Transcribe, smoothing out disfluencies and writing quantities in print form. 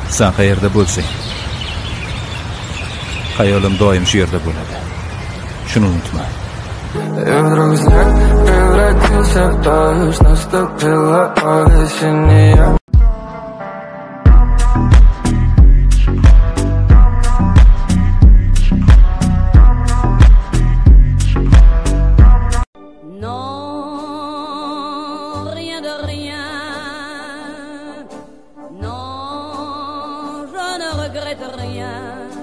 Sen qayerda bo'lsang, xayolim doim shu yerda bo'ladi. Shuni unutma. И вдруг снег превратился в дождь, наступила осень, и я... Non, rien de rien. Non, je ne regrette rien.